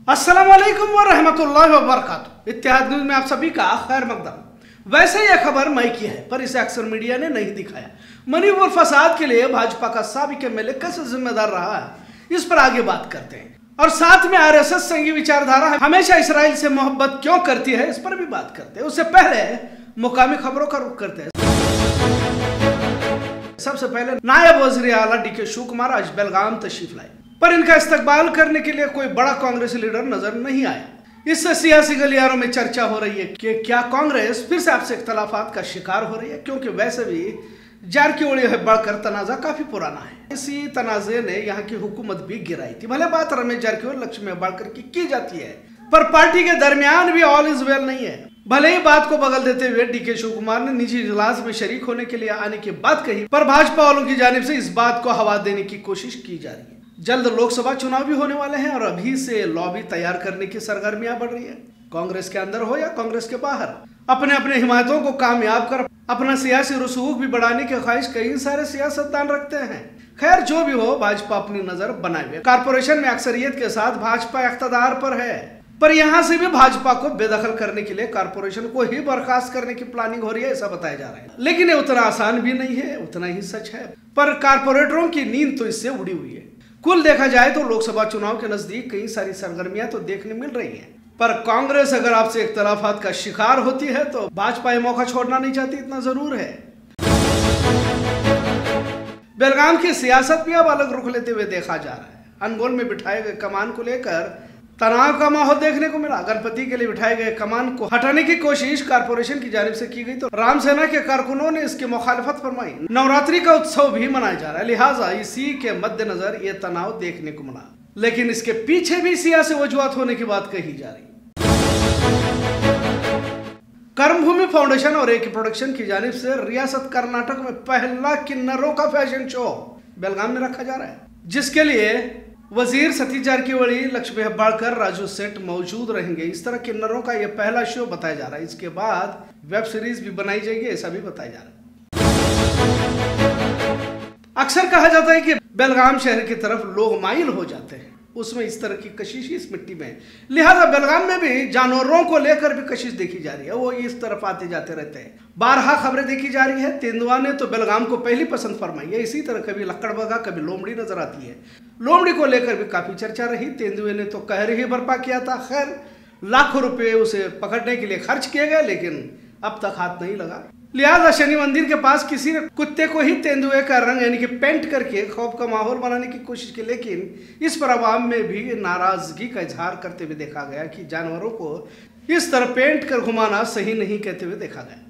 अस्सलामुअलैकुम व रहमतुल्लाहि व बरकातुहू। इत्तेहाद न्यूज में आप सभी का खैर मकदम। वैसे यह खबर मई की है, पर इसे अक्सर मीडिया ने नहीं दिखाया। मणिपुर फसाद के लिए भाजपा का साबिक एमएलए कैसे जिम्मेदार रहा है, इस पर आगे बात करते हैं। और साथ में आरएसएस संघी विचारधारा हमेशा इसराइल से मोहब्बत क्यों करती है, इस पर भी बात करते हैं। उससे पहले मुकामी खबरों का रुख करते हैं। सबसे पहले नायब वजीर आला डीके शिव कुमार आज बेलगाम तशरीफ लाए, पर इनका इस्तकबाल करने के लिए कोई बड़ा कांग्रेसी लीडर नजर नहीं आया। इससे सियासी गलियारों में चर्चा हो रही है कि क्या कांग्रेस फिर से आपसे इख्तलाफात का शिकार हो रही है, क्योंकि वैसे भी जारकिहोली बढ़कर तनाजा काफी पुराना है। इसी तनाजे ने यहाँ की हुकूमत भी गिराई थी। भले बात रमेश जारकिहोली लक्ष्मी हेब्बाळकर की जाती है, पर पार्टी के दरमियान भी ऑल इज वेल नहीं है। भले ही बात को बगल देते हुए डीके शिव कुमार ने निजी इजलास में शरीक होने के लिए आने की बात कही, पर भाजपा वालों की जानिब से इस बात को हवा देने की कोशिश की जा रही है। जल्द लोकसभा चुनाव भी होने वाले हैं और अभी से लॉबी तैयार करने की सरगर्मियां बढ़ रही है। कांग्रेस के अंदर हो या कांग्रेस के बाहर, अपने अपने हिमायतों को कामयाब कर अपना सियासी रसूख भी बढ़ाने की ख्वाहिश कई सारे सियासतदान रखते हैं। खैर जो भी हो, भाजपा अपनी नजर बनाए हुए कारपोरेशन में अक्सरियत के साथ भाजपा इख्तदार पर है, पर यहाँ से भी भाजपा को बेदखल करने के लिए कारपोरेशन को ही बर्खास्त करने की प्लानिंग हो रही है, ऐसा बताया जा रहा है। लेकिन ये उतना आसान भी नहीं है, उतना ही सच है। पर कारपोरेटरों की नींद तो इससे उड़ी हुई है। कुल देखा जाए तो लोकसभा चुनाव के नजदीक कई सारी सरगर्मियां तो देखने मिल रही हैं, पर कांग्रेस अगर आपसे इख्तलाफात का शिकार होती है तो भाजपा ये मौका छोड़ना नहीं चाहती, इतना जरूर है। बेलगाम की सियासत भी अब अलग रुख लेते हुए देखा जा रहा है। अनमोल में बिठाए गए कमान को लेकर तनाव का माहौल देखने को मिला। गणपति के लिए बिठाए गए कमान को हटाने की कोशिश कारपोरेशन की जानिब से की गई तो राम सेना के कारकुनों ने इसकी मुखालिफत फरमाई। नवरात्रि का उत्सव भी मनाया जा रहा है, लिहाजा इसी के मद्देनजर ये तनाव देखने को मिला। लेकिन इसके पीछे भी सियासी वजूहात होने की बात कही जा रही। कर्मभूमि फाउंडेशन और एके प्रोडक्शन की जानिब से रियासत कर्नाटक में पहला किन्नरों का फैशन शो बेलगाम में रखा जा रहा है, जिसके लिए वजीर सतीश जारकिहोली, लक्ष्मी हेब्बाळकर, राजू सेठ मौजूद रहेंगे। इस तरह किन्नरों का यह पहला शो बताया जा रहा है। इसके बाद वेब सीरीज भी बनाई जाएगी, ऐसा भी बताया जा रहा है। अक्सर कहा जाता है कि बेलगाम शहर की तरफ लोग माइल हो जाते हैं, उसमें इस तरह की कशिश इस मिट्टी में, लिहाजा बेलगाम में भी जानवरों को लेकर भी कशिश देखी जा रही है। वो इस तरफ आते जाते रहते हैं। बारहा खबरें देखी जा रही है। तेंदुआ ने तो बेलगाम को पहली पसंद फरमाई है। इसी तरह कभी लक्कड़बगा, कभी लोमड़ी नजर आती है। लोमड़ी को लेकर भी काफी चर्चा रही। तेंदुए ने तो कहर ही बर्पा किया था। खैर लाखों रुपए उसे पकड़ने के लिए खर्च किए गए, लेकिन अब तक हाथ नहीं लगा। लिहाजा शनि मंदिर के पास किसी ने कुत्ते को ही तेंदुए का रंग यानी कि पेंट करके खौफ का माहौल बनाने की कोशिश की, लेकिन इस पर आवाम में भी नाराजगी का इजहार करते हुए देखा गया कि जानवरों को इस तरह पेंट कर घुमाना सही नहीं कहते हुए देखा गया।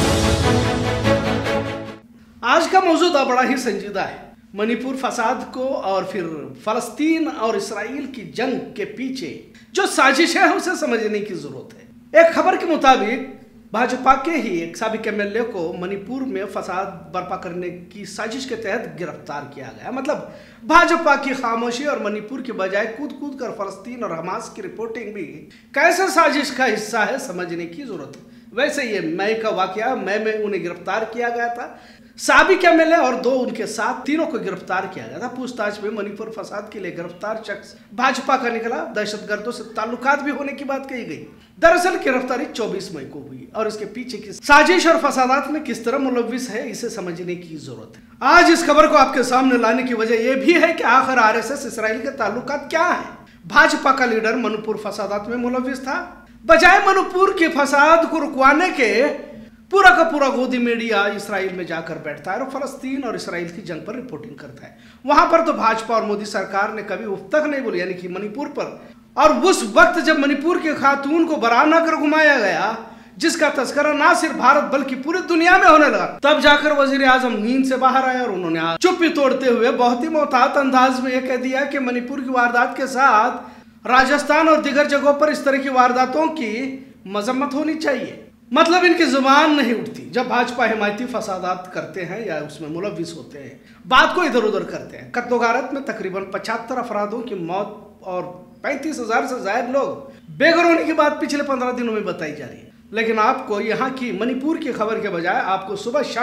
आज का मौजूदा बड़ा ही संजीदा है। मणिपुर फसाद को और फिर फलस्तीन और इसराइल की जंग के पीछे जो साजिश है उसे समझने की जरूरत है। एक खबर के मुताबिक भाजपा के ही एक साबिक एमएलए को मणिपुर में फसाद बर्पा करने की साजिश के तहत गिरफ्तार किया गया। मतलब भाजपा की खामोशी और मणिपुर के बजाय कूद कूद कर फलस्तीन और हमास की रिपोर्टिंग भी कैसे साजिश का हिस्सा है, समझने की जरूरत है। वैसे ये मई का वाकया, मई में उन्हें गिरफ्तार किया गया था। साबिक एमएलए और दो उनके साथ तीनों को गिरफ्तार किया गया था। पूछताछ में मणिपुर फसाद के लिए गिरफ्तार शख्स भाजपा का निकला। दहशतगर्दों से ताल्लुकात भी होने की बात कही गई। दरअसल गिरफ्तारी 24 मई को हुई और इसके पीछे की साजिश और फसादात में किस तरह मुलव्विस है, इसे समझने की जरूरत है। आज इस खबर को आपके सामने लाने की वजह यह भी है कि आखिर आरएसएस इसराइल के ताल्लुकात क्या है। भाजपा का लीडर मणिपुर फसादात में मुलव्विस था। बजाय मणिपुर के फसाद को रुकवाने के पूरा का पूरा गोदी मीडिया इसराइल में जाकर बैठता है और फलस्तीन और इसराइल की जंग पर रिपोर्टिंग करता है। वहां पर तो भाजपा और मोदी सरकार ने कभी उफ तक नहीं बोली, यानी कि मणिपुर पर। और उस वक्त जब मणिपुर के खातून को बराना कर घुमाया गया, जिसका तस्करा ना सिर्फ भारत बल्कि पूरी दुनिया में होने लगा, तब जाकर वजीर आजम नींद से बाहर आए और उन्होंने चुप्पी तोड़ते हुए बहुत ही मोहतात अंदाज में यह कह दिया कि मणिपुर की वारदात के साथ राजस्थान और दीगर जगहों पर इस तरह की वारदातों की मजम्मत होनी चाहिए। मतलब इनकी जुबान नहीं उठती जब भाजपा हिमायती फसादात करते हैं या उसमें मुलव्विस होते हैं, बात को इधर उधर करते हैं। कत्लोगारत में तकरीबन 75 अफरादों की मौत और 35,000 से ज्यादा लोग बेघर होने की बात पिछले 15 दिनों में बताई जा रही है। लेकिन आपको यहाँ की मणिपुर की खबर के बजाय आपको सुबह शाम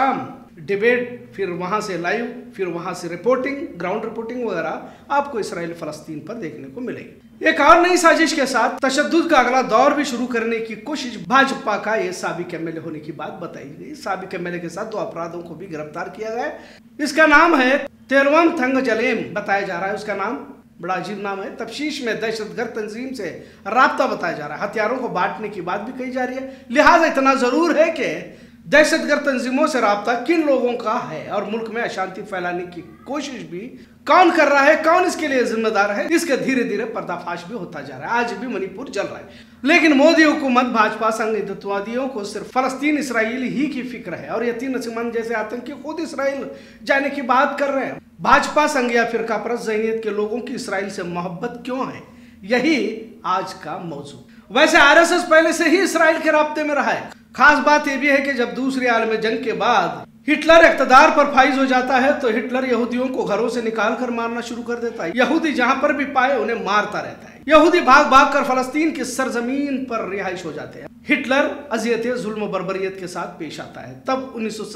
डिबेट, फिर वहां से लाइव, फिर वहां से रिपोर्टिंग, ग्राउंड रिपोर्टिंग वगैरह आपको इसराइल फलस्तीन पर देखने को मिलेगी। एक और नई साजिश के साथ तशद्दुद का अगला दौर भी शुरू करने की कोशिश भाजपा का ये साबिक एमएलए होने की बात बताई गई। साबिक एमएलए के साथ 2 अपराधों को भी गिरफ्तार किया गया। इसका नाम है तेलवम थंगजलेम बताया जा रहा है। उसका नाम बड़ा अजीब नाम है। तफ्तीश में दहशतगर्द तंजीम से राब्ता बताया जा रहा है। हथियारों को बांटने की बात भी कही जा रही है। लिहाजा इतना जरूर है कि दहशतगर्द तंजीमों से राब्ता किन लोगों का है और मुल्क में अशांति फैलाने की कोशिश भी कौन कर रहा है, कौन इसके लिए जिम्मेदार है, इसका धीरे धीरे पर्दाफाश भी होता जा रहा है। आज भी मणिपुर जल रहा है, लेकिन मोदी हुकूमत भाजपा संघ हिंदुत्ववादियों को सिर्फ फलस्तीन इसराइल ही की फिक्र है और यतीम नसीमन जैसे आतंकी खुद इसराइल जाने की बात कर रहे हैं। भाजपा संघ या फिरका परस्त ज़हनियत के लोगों की इसराइल से मोहब्बत क्यों है, यही आज का मौजू। वैसे आरएसएस पहले से ही इसराइल के राब्ते में रहा है। खास बात यह भी है कि जब दूसरी आलमी जंग के बाद हिटलर इक़्तिदार पर फाइज हो जाता है तो हिटलर यहूदियों को घरों से निकाल कर मारना शुरू कर देता है। यहूदी जहां पर भी पाए उन्हें मारता रहता है। यहूदी भाग भाग कर फलस्तीन की सरजमीन पर रिहाइश हो जाते हैं। हिटलर अजियत जुल्म बर्बरियत के साथ पेश आता है। तब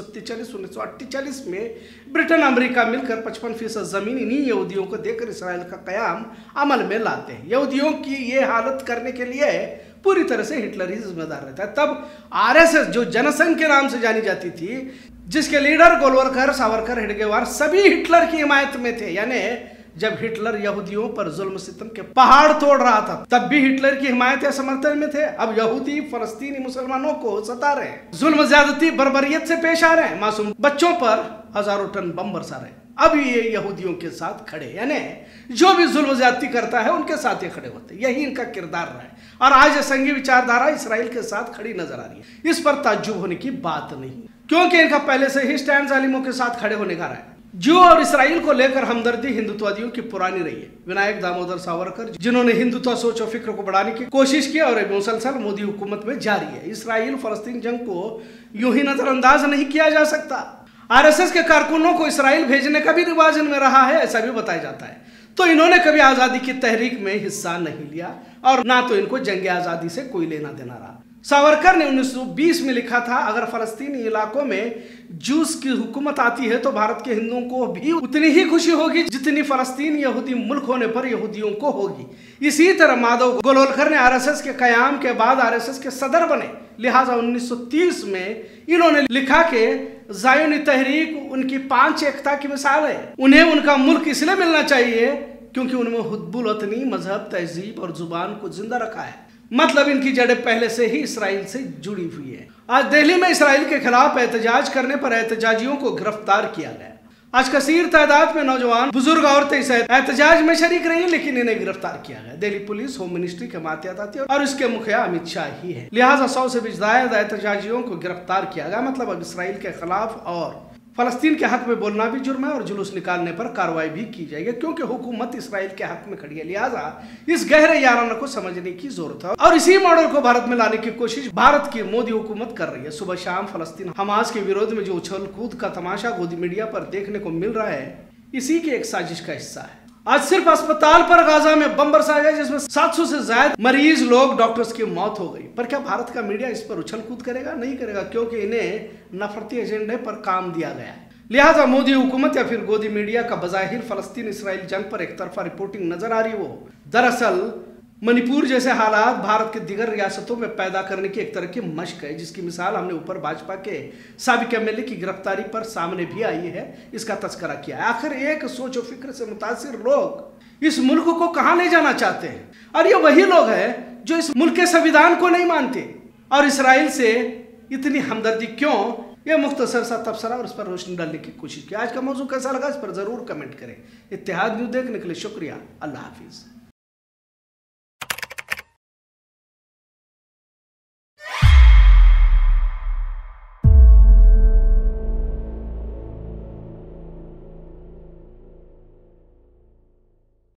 1947-1948 में ब्रिटेन अमेरिका मिलकर 55% जमीन इन्हीं यहूदियों को देकर इसराइल का कयाम अमल में लाते हैं। यहूदियों की ये हालत करने के लिए पूरी तरह से हिटलर ही जिम्मेदार रहता है। तब आरएसएस जो जनसंघ के नाम से जानी जाती थी, जिसके लीडर गोलवलकर, सावरकर, हेडगेवार सभी हिटलर की हिमायत में थे, यानी जब हिटलर यहूदियों पर जुल्म सितम के पहाड़ तोड़ रहा था तब भी हिटलर की हिमायत या समर्थन में थे। अब यहूदी फलस्तीनी मुसलमानों को सता रहे हैं, जुल्म ज्यादती बर्बरियत से पेश आ रहे हैं, मासूम बच्चों पर हजारों टन बम बरसा रहे हैं। अब ये यहूदियों के साथ खड़े, यानी जो भी जुल्म ज्यादती करता है उनके साथ ये खड़े होते हैं। यही इनका किरदार रहा है और आज संघी विचारधारा इसराइल के साथ खड़ी नजर आ रही है। इस पर ताज्जुब होने की बात नहीं, क्योंकि इनका पहले से ही स्टैंड जालिमों के साथ खड़े होने का रहा है। जू और इसराइल को लेकर हमदर्दी हिंदुत्ववादियों की पुरानी रही है। विनायक दामोदर सावरकर जिन्होंने हिंदुत्व सोच और फिक्र को बढ़ाने की कोशिश की और मुसलसल मोदी हुकूमत में जारी है। इसराइल फलस्तीन जंग को यूं ही नजरअंदाज नहीं किया जा सकता। आरएसएस के कारकुनों को इसराइल भेजने का भी रिवाज इनमें रहा है, ऐसा भी बताया जाता है। तो इन्होंने कभी आजादी की तहरीक में हिस्सा नहीं लिया और ना तो इनको जंग आजादी से कोई लेना देना रहा। सावरकर ने 1920 में लिखा था, अगर फलस्तीनी इलाकों में जूस की हुकूमत आती है तो भारत के हिंदुओं को भी उतनी ही खुशी होगी जितनी फलस्तीन यहूदी मुल्क होने पर यहूदियों को होगी। इसी तरह माधव गोलवलकर ने आरएसएस के कयाम के बाद आरएसएस के सदर बने। लिहाजा 1930 में इन्होंने लिखा कि ज़ायोनी तहरीक उनकी 5 एकता की मिसाल है। उन्हें उनका मुल्क इसलिए मिलना चाहिए क्योंकि उनमें हुद्बुल वतनी, मजहब, तहजीब और जुबान को जिंदा रखा है। मतलब इनकी जड़ें पहले से ही इसराइल से जुड़ी हुई है। आज दिल्ली में इसराइल के खिलाफ एहतजाज करने पर एहतजाजियों को गिरफ्तार किया गया। आज कसीर तादाद में नौजवान, बुजुर्ग औरतें इस एहतजाज में शरीक रही, लेकिन इन्हें गिरफ्तार किया गया। दिल्ली पुलिस होम मिनिस्ट्री के मातहत आती है और इसके मुखिया अमित शाह ही है। लिहाजा 100 से भी ज्यादा एहतजाजियों को गिरफ्तार किया गया। मतलब अब इसराइल के खिलाफ और फलस्तीन के हक में बोलना भी जुर्म है और जुलूस निकालने पर कार्रवाई भी की जाएगी, क्योंकि हुकूमत इसराइल के हक में खड़ी है। लिहाजा इस गहरे याराना को समझने की जरूरत है और इसी मॉडल को भारत में लाने की कोशिश भारत की मोदी हुकूमत कर रही है। सुबह शाम फलस्तीन हमास के विरोध में जो उछल कूद का तमाशा गोदी मीडिया पर देखने को मिल रहा है, इसी की एक साजिश का हिस्सा है। आज सिर्फ अस्पताल पर गाजा में बम बरसाया गया, जिसमें 700 से ज्यादा मरीज लोग, डॉक्टर्स की मौत हो गई। पर क्या भारत का मीडिया इस पर उछल कूद करेगा? नहीं करेगा, क्योंकि इन्हें नफरती एजेंडे पर काम दिया गया है। लिहाजा मोदी हुकूमत या फिर गोदी मीडिया का बज़ाहिर फलस्तीन इसराइल जंग पर एक तरफा रिपोर्टिंग नजर आ रही हो, दरअसल मणिपुर जैसे हालात भारत के दिगर रियासतों में पैदा करने की एक तरह की मशक है, जिसकी मिसाल हमने ऊपर भाजपा के साबिक एमएलए की गिरफ्तारी पर सामने भी आई है, इसका तस्करा किया है। आखिर एक सोच और फिक्र से मुतासिर लोग इस मुल्क को कहां ले जाना चाहते हैं? और ये वही लोग हैं जो इस मुल्क के संविधान को नहीं मानते। और इसराइल से इतनी हमदर्दी क्यों? यह मुख्तसर सा तबसरा और इस पर रोशनी डालने की कोशिश की। आज का मौजू कैसा लगा इस पर जरूर कमेंट करें। इत्तेहाद न्यूज़ देखने के लिए शुक्रिया। अल्लाह हाफिज।